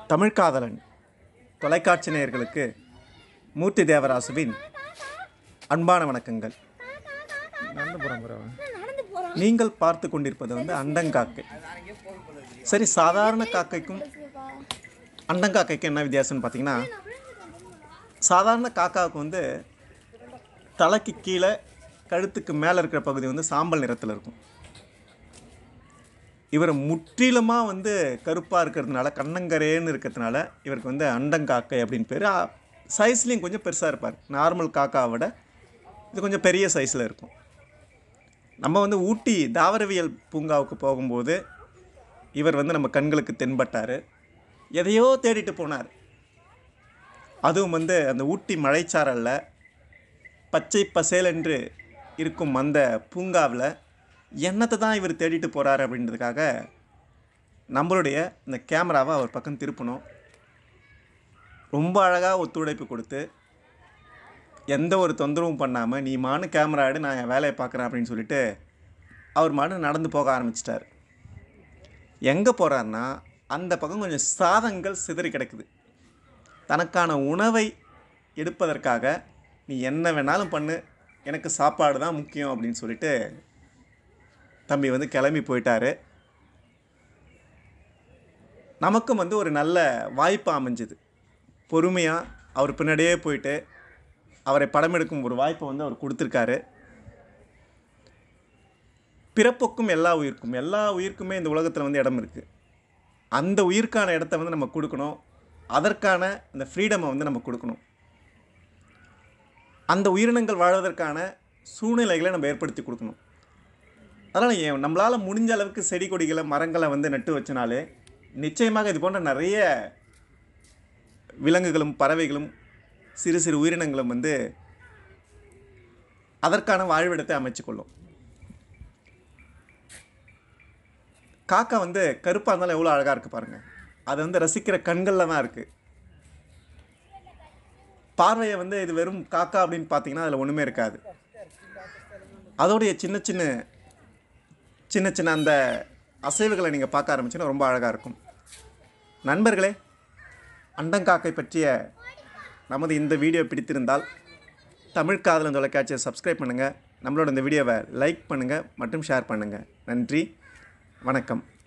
தமிழ் காதலன் தொலைக்காட்சி நேயர்களுக்கு மூர்த்தி தேவராசுவின் அன்பான வணக்கங்கள். நீங்கள் பார்த்து கொண்டிருப்பது அண்டங்காக்கை. சரி, சாதாரண காக்கைக்கும் அண்டங்காக்கைக்கும் என்ன வித்தியாசம்னு பார்த்தீங்கன்னா, சாதாரண காக்காவுக்கு தலைக்கு கீழே கழுத்துக்கு மேலே இருக்கிற பகுதி சாம்பல் நிறத்தில் இருக்கும். இவர் முற்றிலுமாக கருப்பாக இருக்கிறதுனால, கண்ணங்கரேன்னு இருக்கிறதுனால இவருக்கு அண்டங்காக்கை அப்படின்னு பேர். சைஸ்லேயும் கொஞ்சம் பெருசாக இருப்பார். நார்மல் காக்காவை விட இது கொஞ்சம் பெரிய சைஸில் இருக்கும். நம்ம ஊட்டி தாவரவியல் பூங்காவுக்கு போகும்போது இவர் நம்ம கண்களுக்கு தென்பட்டார். எதையோ தேடிட்டு போனார். அதுவும் அந்த ஊட்டி மழைச்சாரலில் பச்சை பசேலென்று இருக்கும் அந்த பூங்காவில் என்னத்தை தான் இவர் தேடிட்டு போகிறார் அப்படின்றதுக்காக நம்மளுடைய இந்த கேமராவை அவர் பக்கம் திருப்பணும். ரொம்ப அழகாக ஒத்துழைப்பு கொடுத்து, எந்த ஒரு தொந்தரவும் பண்ணாமல், நீ மானு கேமரா எடு, நான் என் வேலையை பார்க்குறேன் அப்படின்னு சொல்லிட்டு அவர் மானு நடந்து போக ஆரம்பிச்சிட்டார். எங்கே போகிறாருன்னா, அந்த பக்கம் கொஞ்சம் சாதங்கள் சிதறி கிடக்குது. தனக்கான உணவை எடுப்பதற்காக நீ என்ன வேணாலும் பண்ணு, எனக்கு சாப்பாடு தான் முக்கியம் அப்படின்னு சொல்லிட்டு தம்பி கிளம்பி போயிட்டார். நமக்கும் ஒரு நல்ல வாய்ப்பு அமைஞ்சுது. பொறுமையாக அவர் பின்னாடியே போயிட்டு அவரை படம் எடுக்கும் ஒரு வாய்ப்பை அவர் கொடுத்துருக்காரு. பிறப்புக்கும் எல்லா உயிருக்குமே இந்த உலகத்தில் இடம் இருக்குது. அந்த உயிருக்கான இடத்த நம்ம கொடுக்கணும். அதற்கான அந்த ஃப்ரீடமை நம்ம கொடுக்கணும். அந்த உயிரினங்கள் வாழ்வதற்கான சூழ்நிலைகளை நம்ம ஏற்படுத்தி கொடுக்கணும். அதனால் நம்மளால் முடிஞ்ச அளவுக்கு செடி கொடிகளை மரங்களை நட்டு வச்சனாலே நிச்சயமாக இது போன்ற நிறைய விலங்குகளும் பறவைகளும் சிறு சிறு உயிரினங்களும் அதற்கான வாழ்விடத்தை அமைச்சுக்கொள்ளும். காக்கா கருப்பாக இருந்தாலும் எவ்வளோ அழகாக இருக்குது பாருங்கள். அது ரசிக்கிற கண்களில் தான் இருக்குது. பார்வையை இது வெறும் காக்கா அப்படின்னு பார்த்தீங்கன்னா அதில் ஒன்றுமே இருக்காது. அதோடைய சின்ன சின்ன அந்த அசைவுகளை நீங்கள் பார்க்க ஆரம்பிச்சுன்னா ரொம்ப அழகாக இருக்கும். நண்பர்களே, அண்டங்காக்கை பற்றிய நமது இந்த வீடியோ பிடித்திருந்தால் தமிழ் காதலன் தொலைக்காட்சியை சப்ஸ்கிரைப் பண்ணுங்கள். நம்மளோட இந்த வீடியோவை லைக் பண்ணுங்கள் மற்றும் ஷேர் பண்ணுங்கள். நன்றி, வணக்கம்.